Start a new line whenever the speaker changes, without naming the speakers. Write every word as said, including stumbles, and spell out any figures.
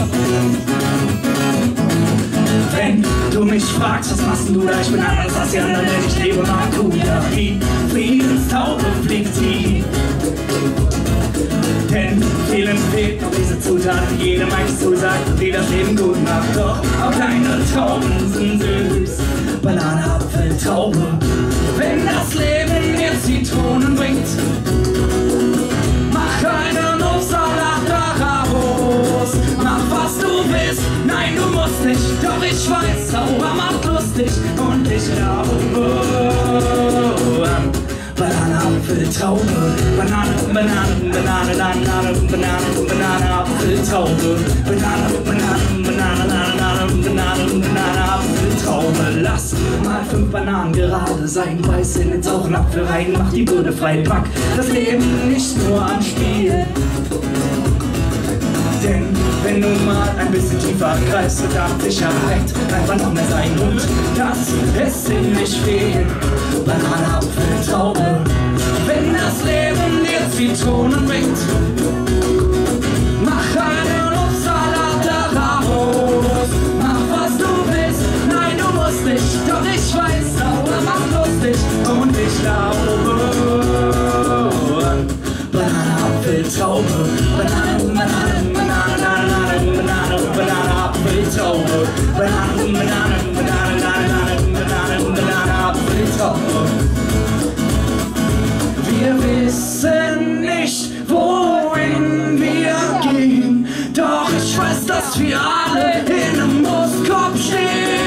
Wenn du mich fragst, was machst du da? Ich bin anders als die anderen, denn ich lebe Maracuja. Wie Friedenstaube fliegt sie. Denn vielen fehlt noch diese Zutat, die jedem eigentlich zusagt, die das Leben gut macht. Doch auch deine Tauben sind süß. Banane, Apfel, Taube. Wenn das Leben mir Zitronen bringt, mach einen Obstsalat daraus. Mach was du willst, nein du musst nicht. Doch ich weiß, sauber macht lustig und ich glaube an Banane, Apfel, Taube. Banane, Banane, Banane, Banane, Banane, Banane, Apfel, Taube. Banane, Banane, Banane, Banane, Banane, Banane, Apfel, Taube. Lass mal fünf Bananen gerade sein. Beiß in den sauren Apfel rein, mach die Birne frei. Pack das Leben nicht nur am Spiel. Denn wenn du mal ein bisschen tiefer greifst, wird dann Sicherheit einfach noch mehr sein. Und das ist ziemlich viel. Banane, Apfel, Taube. Wenn das Leben dir Zitronen bringt, mach einen Obstsalat daraus. Mach was du willst, nein du musst nicht. Doch ich weiß, sauber macht lustig und ich glaube an Banane, Apfel, Taube. Banane, Banane, Banane, Banane, Banane, Apfel, Taube. Banane, Banane, Banane, Banane, Banane, Banane, Apfel, Taube. Wir wissen nicht, wohin wir gehen, doch ich weiß, dass wir alle in einem Brustkorb stehen.